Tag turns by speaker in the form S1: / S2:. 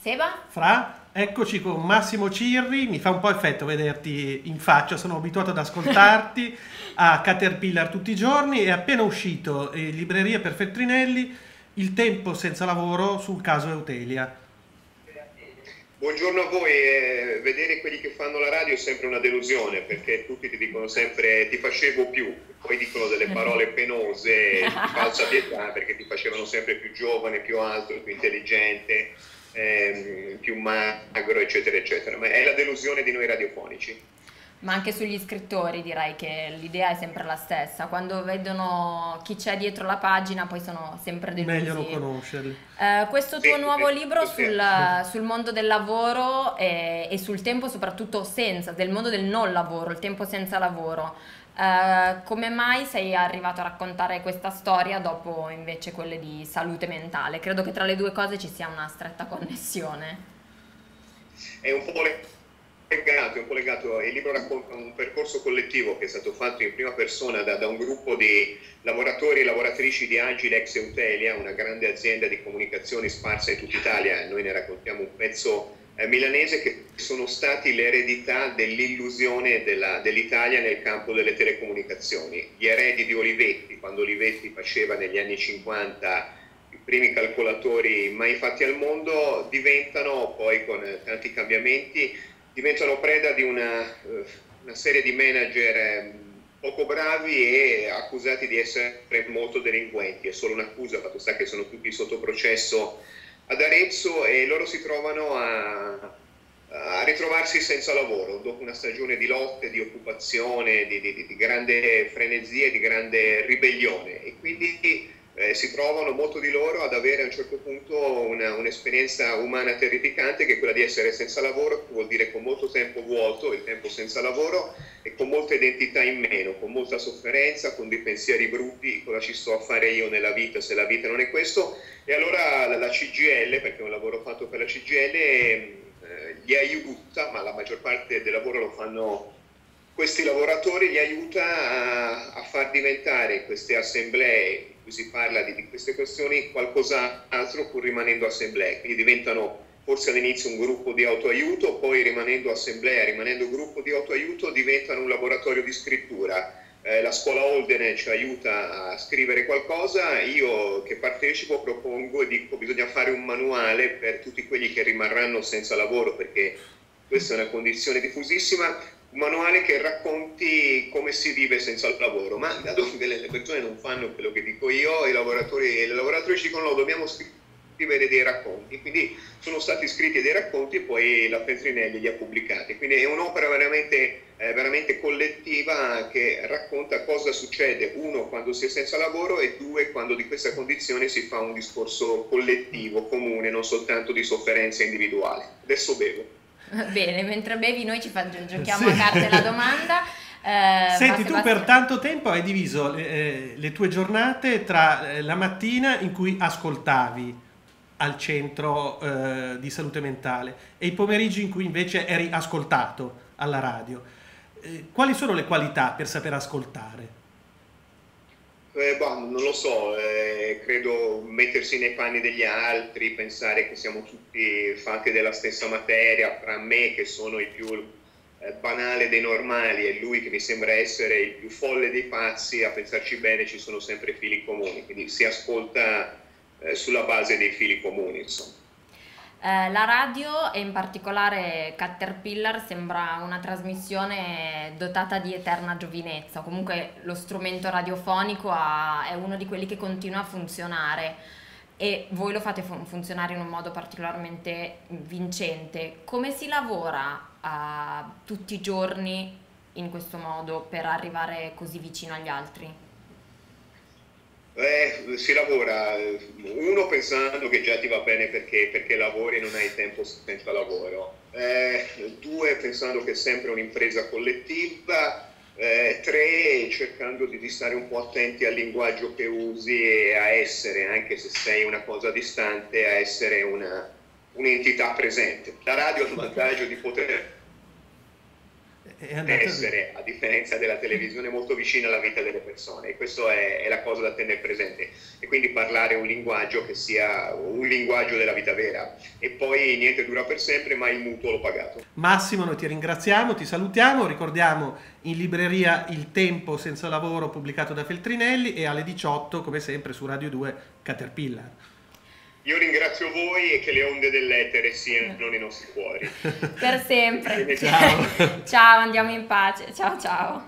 S1: Seba?
S2: Fra, eccoci con Massimo Cirri, mi fa un po' effetto vederti in faccia, sono abituato ad ascoltarti a Caterpillar tutti i giorni, è appena uscito in libreria per Feltrinelli Il tempo senza lavoro sul caso Eutelia.
S3: Buongiorno a voi, vedere quelli che fanno la radio è sempre una delusione perché tutti ti dicono sempre ti facevo più, poi dicono delle parole penose di falsa pietà perché ti facevano sempre più giovane, più alto, più intelligente, più magro, eccetera, eccetera, ma è la delusione di noi radiofonici.
S1: Ma anche sugli scrittori direi che l'idea è sempre la stessa. Quando vedono chi c'è dietro la pagina poi sono sempre
S2: Meglio non
S1: delusi.
S2: conoscerli.
S1: Questo
S3: Sì,
S1: tuo nuovo libro
S3: sì.
S1: sul mondo del lavoro e sul tempo soprattutto senza, del mondo del non lavoro, il tempo senza lavoro. Come mai sei arrivato a raccontare questa storia dopo invece quelle di salute mentale? Credo che tra le due cose ci sia una stretta connessione.
S3: È un po' legato, il libro racconta un percorso collettivo che è stato fatto in prima persona da un gruppo di lavoratori e lavoratrici di Agilex Eutelia, una grande azienda di comunicazioni sparsa in tutta Italia. Noi ne raccontiamo un pezzo milanese, che sono stati l'eredità dell'illusione dell'Italia nel campo delle telecomunicazioni. Gli eredi di Olivetti, quando Olivetti faceva negli anni 50 i primi calcolatori mai fatti al mondo, diventano poi, con tanti cambiamenti, diventano preda di una serie di manager poco bravi e accusati di essere molto delinquenti. È solo un'accusa, fatto sta che sono tutti sotto processo ad Arezzo e loro si trovano a ritrovarsi senza lavoro dopo una stagione di lotte, di occupazione, di grande frenesia e di grande ribellione, e quindi si trovano molto di loro ad avere a un certo punto un'esperienza umana terrificante, che è quella di essere senza lavoro, che vuol dire con molto tempo vuoto, il tempo senza lavoro, e con molta identità in meno, con molta sofferenza, con dei pensieri brutti: cosa ci sto a fare io nella vita se la vita non è questo? E allora la CGIL, perché è un lavoro fatto per la CGIL, li aiuta, ma la maggior parte del lavoro lo fanno questi lavoratori, li aiuta a far diventare queste assemblee in cui si parla di queste questioni qualcos'altro, pur rimanendo assemblee. Quindi diventano forse all'inizio un gruppo di autoaiuto, poi rimanendo assemblea, rimanendo gruppo di autoaiuto, diventano un laboratorio di scrittura. La scuola Holden ci aiuta a scrivere qualcosa, io che partecipo propongo e dico: bisogna fare un manuale per tutti quelli che rimarranno senza lavoro, perché questa è una condizione diffusissima, un manuale che racconti come si vive senza il lavoro. Ma da dove le persone non fanno quello che dico io, i lavoratori e le lavoratrici dicono: no, dobbiamo scrivere dei racconti. Quindi sono stati scritti dei racconti e poi la Feltrinelli li ha pubblicati. Quindi è un'opera veramente collettiva, che racconta cosa succede, uno, quando si è senza lavoro, e due, quando di questa condizione si fa un discorso collettivo, comune, non soltanto di sofferenza individuale. Adesso bevo.
S1: Bene, mentre bevi noi giochiamo
S2: Sì.
S1: a carte la domanda.
S2: Senti, tu per
S1: Sebastiano.
S2: tanto tempo hai diviso le tue giornate tra la mattina in cui ascoltavi al centro di salute mentale e i pomeriggi in cui invece eri ascoltato alla radio. Quali sono le qualità per saper ascoltare?
S3: Non lo so, credo mettersi nei panni degli altri, pensare che siamo tutti fatti della stessa materia, fra me che sono il più banale dei normali e lui che mi sembra essere il più folle dei pazzi. A pensarci bene ci sono sempre fili comuni, quindi si ascolta sulla base dei fili comuni, insomma.
S1: La radio e in particolare Caterpillar sembra una trasmissione dotata di eterna giovinezza. Comunque lo strumento radiofonico è uno di quelli che continua a funzionare e voi lo fate funzionare in un modo particolarmente vincente. Come si lavora tutti i giorni in questo modo per arrivare così vicino agli altri?
S3: Si lavora, uno, pensando che già ti va bene perché lavori e non hai tempo senza lavoro, due, pensando che è sempre un'impresa collettiva, tre, cercando di stare un po' attenti al linguaggio che usi e a essere, anche se sei una cosa distante, a essere un'entità presente. La radio ha il vantaggio di poter essere, a differenza della televisione, molto vicina alla vita delle persone, e questo è la cosa da tenere presente, e quindi parlare un linguaggio che sia un linguaggio della vita vera, e poi niente dura per sempre, ma il mutuo l'ho pagato.
S2: Massimo, noi ti ringraziamo, ti salutiamo, ricordiamo in libreria Il Tempo senza lavoro pubblicato da Feltrinelli, e alle 18 come sempre su Radio 2 Caterpillar.
S3: Io ringrazio voi e che le onde dell'etere siano nei nostri cuori.
S1: Per sempre.
S2: Ciao.
S1: Ciao, andiamo in pace. Ciao ciao.